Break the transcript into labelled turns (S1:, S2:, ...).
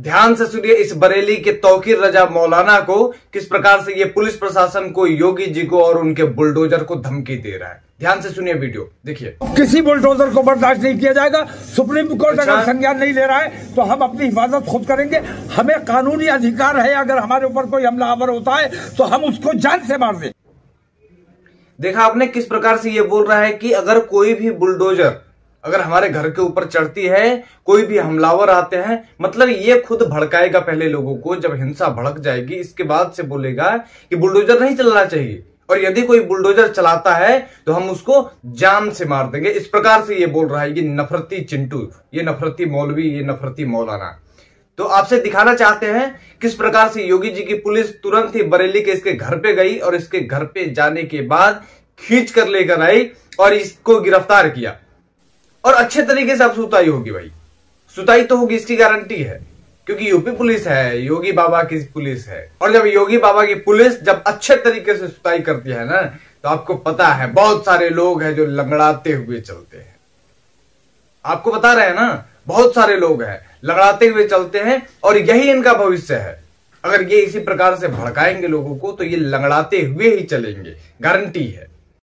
S1: ध्यान से सुनिए इस बरेली के तौकीर रजा मौलाना को किस प्रकार से ये पुलिस प्रशासन को, योगी जी को और उनके बुलडोजर को धमकी दे रहा है। ध्यान से सुनिए वीडियो, देखिए।
S2: किसी बुलडोजर को बर्दाश्त नहीं किया जाएगा। सुप्रीम कोर्ट अगर संज्ञान नहीं ले रहा है तो हम अपनी हिफाजत खुद करेंगे। हमें कानूनी अधिकार है, अगर हमारे ऊपर कोई हमलावर होता है तो हम उसको जान से मार दें।
S1: देखा आपने किस प्रकार से ये बोल रहा है कि अगर कोई भी बुलडोजर अगर हमारे घर के ऊपर चढ़ती है, कोई भी हमलावर आते हैं, मतलब ये खुद भड़काएगा पहले लोगों को। जब हिंसा भड़क जाएगी इसके बाद से बोलेगा कि बुलडोजर नहीं चलाना चाहिए, और यदि कोई बुलडोजर चलाता है तो हम उसको जान से मार देंगे। इस प्रकार से ये बोल रहा है। ये नफरती चिंटू, ये नफरती मौलवी, ये नफरती मौलाना। तो आपसे दिखाना चाहते हैं किस प्रकार से योगी जी की पुलिस तुरंत ही बरेली के इसके घर पे गई और इसके घर पे जाने के बाद खींच कर लेकर आई और इसको गिरफ्तार किया। और अच्छे तरीके से अब सुताई होगी भाई, सुताई तो होगी, इसकी गारंटी है, क्योंकि यूपी पुलिस है, योगी बाबा की पुलिस है। और जब योगी बाबा की पुलिस जब अच्छे तरीके से सुताई करती है ना, तो आपको पता है बहुत सारे लोग हैं जो लंगड़ाते हुए चलते हैं। आपको बता रहे हैं ना, बहुत सारे लोग हैं लंगड़ाते हुए चलते हैं, और यही इनका भविष्य है। अगर ये इसी प्रकार से भड़काएंगे लोगों को तो ये लंगड़ाते हुए ही चलेंगे, गारंटी है।